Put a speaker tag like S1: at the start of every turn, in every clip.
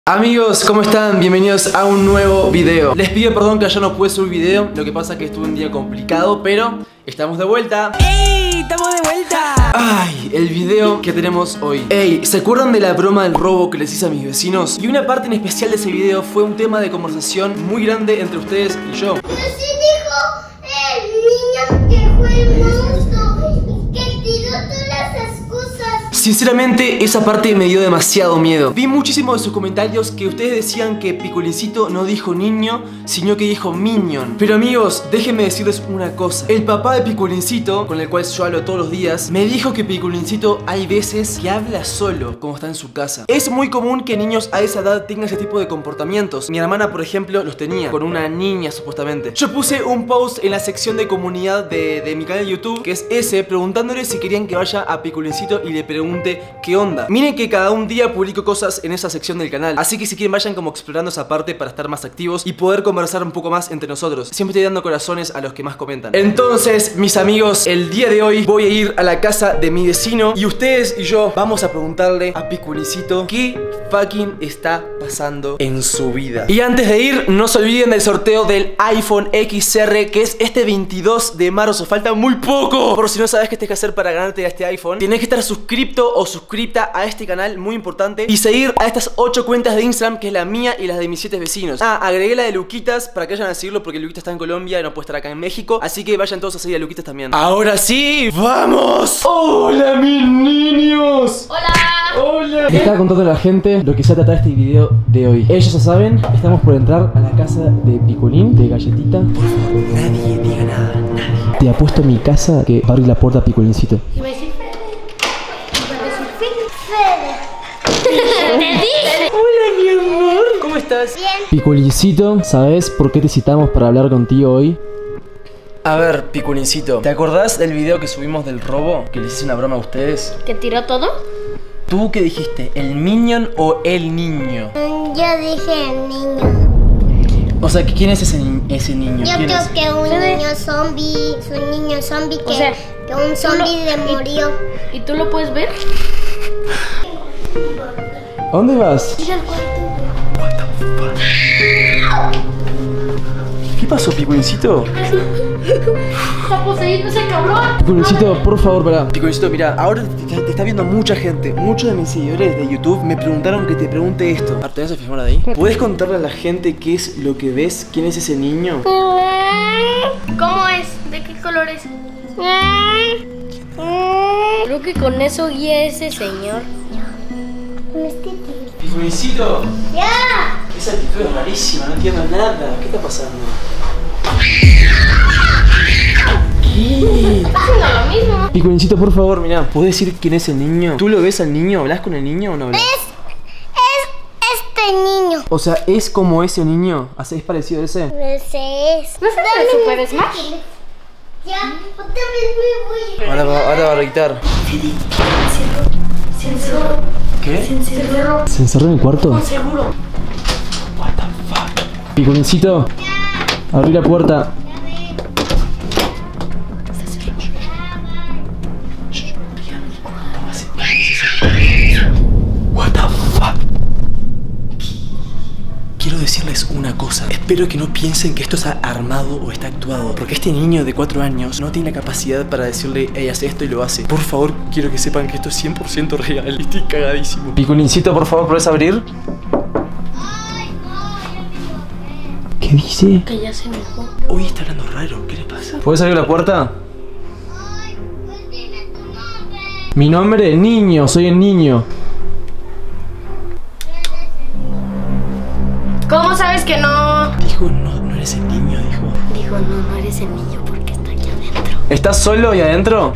S1: Amigos, ¿cómo están? Bienvenidos a un nuevo video. Les pido perdón que ayer no pude subir video. Lo que pasa es que estuve un día complicado, pero estamos de vuelta.
S2: ¡Ey! ¡Estamos de vuelta!
S1: Ay, el video que tenemos hoy. Ey, ¿se acuerdan de la broma del robo que les hice a mis vecinos? Y una parte en especial de ese video fue un tema de conversación muy grande entre ustedes y yo.
S3: Pero sí dijo el niño que fue el monstruo que tiró todas esas cosas.
S1: Sinceramente, esa parte me dio demasiado miedo. Vi muchísimos de sus comentarios que ustedes decían que Piculincito no dijo niño, sino que dijo minion. Pero amigos, déjenme decirles una cosa. El papá de Piculincito, con el cual yo hablo todos los días, me dijo que Piculincito hay veces que habla solo cuando está en su casa. Es muy común que niños a esa edad tengan ese tipo de comportamientos. Mi hermana, por ejemplo, los tenía con una niña supuestamente. Yo puse un post en la sección de comunidad de mi canal de YouTube, que es ese, preguntándole si querían que vaya a Piculincito y le pregunte qué onda. Miren que cada un día publico cosas en esa sección del canal, así que si quieren vayan como explorando esa parte para estar más activos y poder conversar un poco más entre nosotros. Siempre estoy dando corazones a los que más comentan. Entonces, mis amigos, el día de hoy voy a ir a la casa de mi vecino y ustedes y yo vamos a preguntarle a Piculincito qué fucking está pasando en su vida. Y antes de ir, no se olviden del sorteo del iPhone XR, que es este 22 de marzo. Falta muy poco. Por si no sabes qué tienes que hacer para ganarte a este iPhone, tienes que estar suscripto o suscripta a este canal, muy importante, y seguir a estas 8 cuentas de Instagram, que es la mía y las de mis 7 vecinos. Agregué la de Luquitas para que vayan a seguirlo, porque Luquitas está en Colombia y no puede estar acá en México, así que vayan todos a seguir a Luquitas también. Ahora sí, ¡vamos! ¡Hola, mis niños!
S3: Hola.
S1: ¡Hola! Estaba contando a la gente lo que se trata de este video de hoy. Ellos ya saben, estamos por entrar a la casa de Piculín, de Galletita. Por favor, nadie diga nada, nadie. Te apuesto a mi casa que va a abrir la puerta a Piculincito.
S3: ¿Te dije?
S1: Hola, mi amor. ¿Cómo estás?
S3: Bien.
S1: Piculincito, ¿sabes por qué te citamos para hablar contigo hoy? A ver, Piculincito, ¿te acordás del video que subimos del robo? Que les hice una broma a ustedes.
S3: ¿Que tiró todo?
S1: ¿Tú qué dijiste? ¿El minion o el niño?
S3: Yo dije el niño.
S1: O sea, ¿quién es ese niño?
S3: Yo
S1: ¿Quién
S3: creo
S1: es?
S3: que un niño zombie. Es un niño zombie que,
S4: O sea,
S3: que un zombie le murió.
S4: ¿Y tú lo puedes ver?
S1: ¿A dónde vas?
S3: Ir al cuarto.
S1: What the fuck? ¿Qué pasó, Piculincito?
S4: ¡Está poseído ese cabrón!
S1: Piculincito, por favor, pará. Piculincito, mira, ahora te está viendo mucha gente. Muchos de mis seguidores de YouTube me preguntaron que te pregunte esto. ¿Te vas a filmar ahí? ¿Puedes contarle a la gente qué es lo que ves? ¿Quién es ese niño?
S4: ¿Cómo es? ¿De qué color es? Creo que con eso guía ese señor.
S1: Piculincito,
S3: ¡Ya!
S1: esa actitud es rarísima, no entiendo nada. ¿Qué está pasando? ¿Qué?
S4: Haciendo lo mismo.
S1: Piculincito, por favor, mira, ¿puedes decir quién es el niño? ¿Tú lo ves al niño? ¿Hablas con el niño o no hablas?
S3: Es este niño.
S1: O sea, ¿es como ese niño? ¿Es parecido a ese?
S3: Ese es.
S4: ¿No es el de Super Smash?
S3: Ya, otra vez me voy.
S1: Ahora va a gritar.
S4: Se encerró.
S1: ¿Qué?
S4: Se encerró.
S1: ¿Se encerró en el cuarto?
S4: Seguro.
S1: What the fuck. Piculincito, abrí la puerta. What the fuck. Quiero decirles una cosa. Espero que no piensen que esto está armado o está actuado, porque este niño de 4 años no tiene la capacidad para decirle, hey, haz esto, y lo hace. Por favor, quiero que sepan que esto es 100% real. Estoy cagadísimo. Piculincito, por favor, ¿puedes abrir? ¿Qué dice?
S4: Que ya se enojó.
S1: Hoy está hablando raro, ¿qué le pasa? ¿Puedes abrir la puerta? Mi nombre, niño, soy el niño.
S4: ¿Cómo sabes que no?
S1: Dijo, no eres el niño, dijo.
S4: Dijo, no eres el niño porque está aquí adentro.
S1: ¿Estás solo ahí adentro?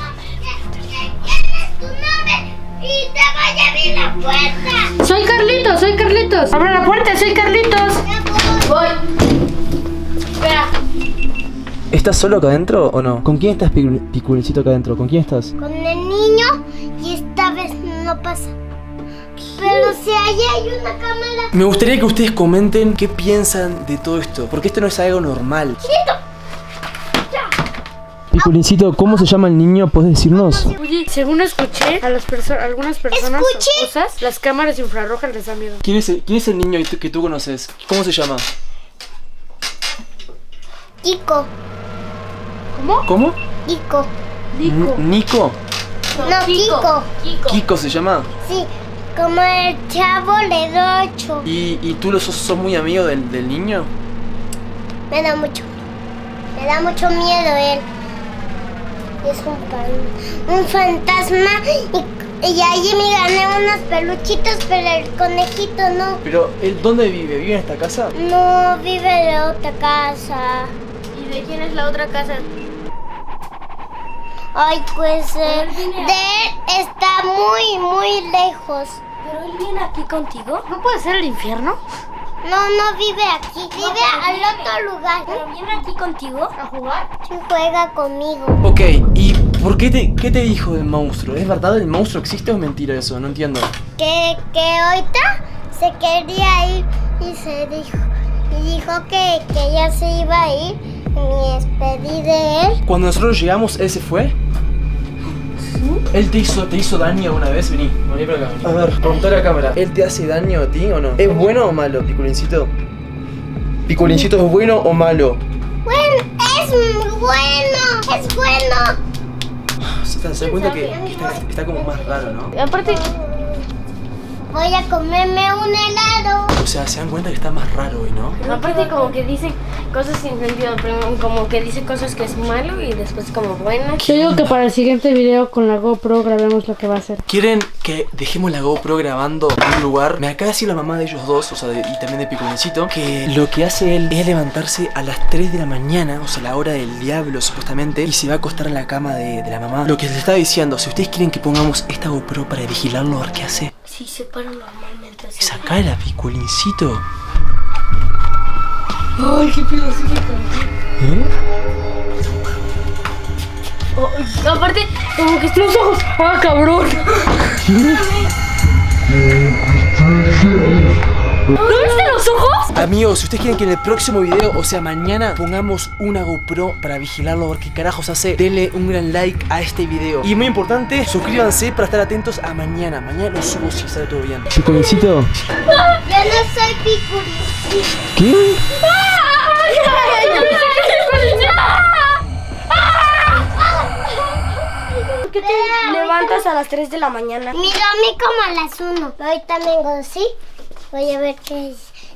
S3: Tu nombre y te voy a abrir la puerta.
S4: Soy Carlitos. Abre la puerta, soy Carlitos.
S3: Ya voy.
S4: Voy. Espera.
S1: ¿Estás solo acá adentro o no? ¿Con quién estás, Piculincito, acá adentro? ¿Con quién estás?
S3: Con el niño y esta vez no pasa. Pero si allá hay una cámara.
S1: Me gustaría que ustedes comenten qué piensan de todo esto, porque esto no es algo normal. Piculincito, ¿cómo se llama el niño? ¿Puedes decirnos?
S2: Oye, según escuché, a algunas personas famosas, las cámaras infrarrojas les da miedo.
S1: ¿Quién es el niño que tú conoces? ¿Cómo se llama?
S3: Kiko.
S1: ¿Cómo?
S3: Kiko.
S1: ¿Nico?
S3: No, Kiko.
S1: ¿Kiko se llama?
S3: Sí, como el chavo le doy 8.
S1: ¿Y tú sos muy amigo del niño?
S3: Me da mucho miedo él. Es un fantasma y allí me gané unos peluchitos, pero el conejito no.
S1: Pero, ¿dónde vive? ¿Vive en esta casa?
S3: No, vive en la otra casa.
S4: ¿Y de quién es la otra casa?
S3: Ay, pues de él está muy lejos.
S4: ¿Pero él viene aquí contigo?
S2: ¿No puede ser el infierno?
S3: No vive aquí, vive al otro lugar.
S4: ¿Pero viene aquí contigo a jugar?
S3: Sí, juega conmigo.
S1: Ok, ¿y por qué te dijo el monstruo? ¿Es verdad el monstruo existe o es mentira eso? No entiendo.
S3: Que ahorita se quería ir y dijo que ya se iba a ir. Me despedí de él.
S1: Cuando nosotros llegamos, ¿él se fue? ¿Él te hizo daño una vez? Vení para acá. A ver, preguntale a la cámara. ¿Él te hace daño a ti o no? ¿Es bueno o malo, Piculincito? ¿Piculincito es bueno o malo?
S3: Bueno, es bueno. Es bueno.
S1: Se dan cuenta que está como más raro, ¿no?
S2: Aparte,
S3: Voy a comerme un helado.
S1: O sea, se dan cuenta que está más raro hoy, ¿no?
S4: Aparte como que dice cosas sin sentido, pero como que dice cosas que es malo y después como bueno.
S2: yo digo que para el siguiente video con la GoPro grabemos lo que va a hacer.
S1: ¿Quieren que dejemos la GoPro grabando en un lugar? Me acaba de decir la mamá de ellos dos, o sea, y también de Piculincito, que lo que hace él es levantarse a las 3 de la mañana, o sea, la hora del diablo supuestamente, y se va a acostar en la cama de la mamá. Lo que les estaba diciendo, si ustedes quieren que pongamos esta GoPro para vigilarlo, a ver qué hace.
S4: Sí, se para normalmente así.
S1: Es acá el Piculincito.
S4: Ay, qué pedo, sí me cansé. Aparte, como que los ojos. ¡Ah, cabrón! ¿No viste los ojos?
S1: Amigos, si ustedes quieren que en el próximo video, o sea mañana, pongamos una GoPro para vigilarlo, a ver qué carajos hace, denle un gran like a este video. Y muy importante, suscríbanse para estar atentos a mañana. Mañana lo subo si sale todo bien. Piculincito.
S3: Yo no soy Piculincito.
S1: ¿Qué?
S4: ¿Por qué te levantas a las 3 de la mañana?
S3: Me dormí como a las 1. Ahorita vengo, ¿sí? Voy a ver qué es.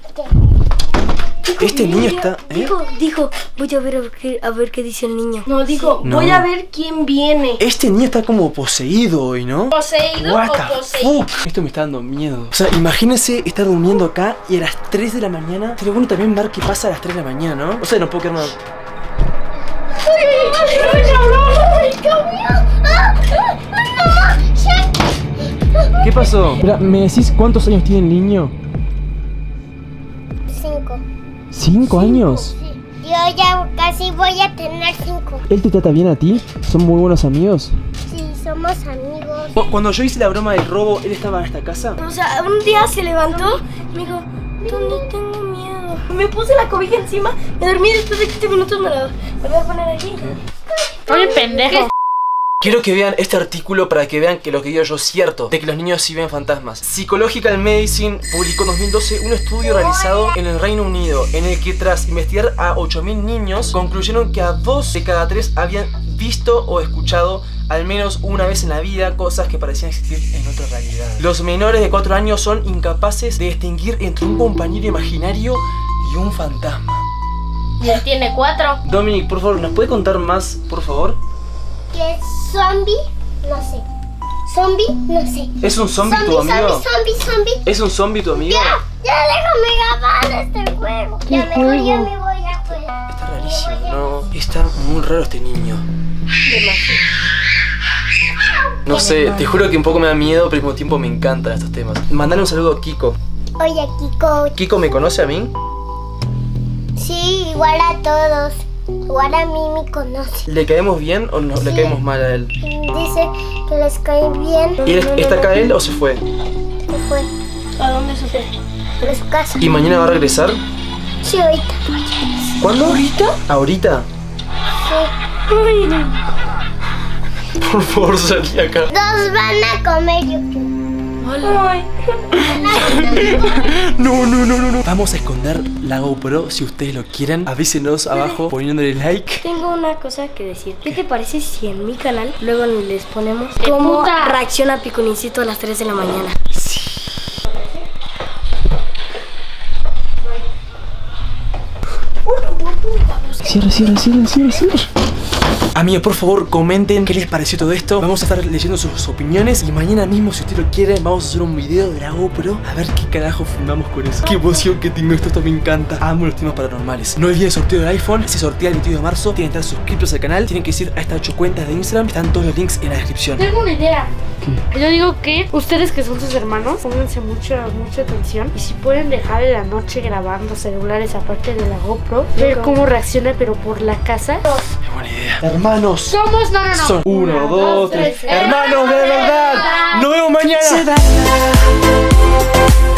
S1: Este niño está...
S4: Dijo, voy a ver qué dice el niño. No, dijo,
S1: No.
S4: voy a ver quién viene.
S1: Este niño está como poseído hoy, ¿no?
S4: ¿Poseído
S1: What
S4: o
S1: the
S4: poseído?
S1: fuck? Esto me está dando miedo. O sea, imagínense estar durmiendo acá y a las 3 de la mañana. Sería bueno también ver qué pasa a las 3 de la mañana, ¿no? O sea, no puedo quedar nada. ¿Qué pasó? Espera, ¿me decís cuántos años tiene el niño?
S3: 5.
S1: ¿5 años?
S3: Sí. Yo ya casi voy a tener 5.
S1: ¿Él te trata bien a ti? ¿Son muy buenos amigos?
S3: Sí, somos amigos.
S1: Cuando yo hice la broma del robo, ¿él estaba en esta casa?
S4: O sea, un día se levantó y me dijo, Tony, tengo miedo. Me puse la cobija encima, me dormí después de 15 minutos, me la voy a poner aquí.
S2: Oye, pendejo.
S1: Quiero que vean este artículo para que vean que lo que digo yo es cierto, de que los niños sí ven fantasmas. Psychological Medicine publicó en 2012 un estudio realizado en el Reino Unido, en el que tras investigar a 8.000 niños, concluyeron que a 2 de cada 3 habían visto o escuchado al menos una vez en la vida cosas que parecían existir en otra realidad. Los menores de 4 años son incapaces de distinguir entre un compañero imaginario y un fantasma.
S4: Y él tiene 4.
S1: Dominic, por favor, ¿nos puede contar más, por favor?
S3: ¿Qué es zombie? No sé. ¿Zombie? No sé.
S1: ¿Es un zombie tu amigo?
S3: Zombie.
S1: ¿Es un zombie tu amigo?
S3: Ya déjame grabar este juego.
S2: ¿Qué
S3: Ya mejor ya
S2: juego?
S3: me voy a jugar.
S1: Está rarísimo, ¿no? Está muy raro este niño. No sé, te juro que un poco me da miedo, pero al mismo tiempo me encantan estos temas. Mandale un saludo a Kiko.
S3: Oye, Kiko.
S1: ¿Kiko me conoce a mí?
S3: Sí, igual a todos. Igual a mí me conoce.
S1: ¿Le caemos bien o no, le
S3: Sí.
S1: caemos mal a él?
S3: Dice que les cae bien.
S1: ¿Y está acá él o se fue?
S3: Se fue
S4: ¿A dónde se fue?
S3: a su casa.
S1: ¿Y mañana va a regresar?
S3: Sí, ahorita.
S1: ¿Cuándo? ¿Ahorita? ¿Ahorita?
S3: Sí.
S4: Ay.
S1: Por favor, salí acá.
S3: Dos van a comer, yo creo.
S4: Ay.
S1: No. Vamos a esconder la GoPro si ustedes lo quieren. Avísenos abajo poniéndole like.
S4: Tengo una cosa que decir. ¿Qué te parece si en mi canal luego les ponemos cómo reacciona Piculincito a las 3 de la mañana?
S1: Sí. Cierra. Amigos, por favor, comenten qué les pareció todo esto. Vamos a estar leyendo sus opiniones. Y mañana mismo, si ustedes lo quieren, vamos a hacer un video de la GoPro. A ver qué carajo filmamos con eso. Qué emoción que tengo, esto me encanta. Amo los temas paranormales. No olviden el sorteo del iPhone. Se sortea el 22 de marzo. Tienen que estar suscritos al canal. Tienen que ir a estas 8 cuentas de Instagram. Están todos los links en la descripción.
S2: Tengo una idea. Yo digo que ustedes que son sus hermanos, pónganse mucha atención. Y si pueden dejar en la noche grabando celulares aparte de la GoPro, ver cómo reacciona pero por la casa.
S1: Qué buena idea. Hermanos.
S2: Somos, no.
S1: Son 1, 2, 3. Hermanos de verdad. Nos vemos mañana.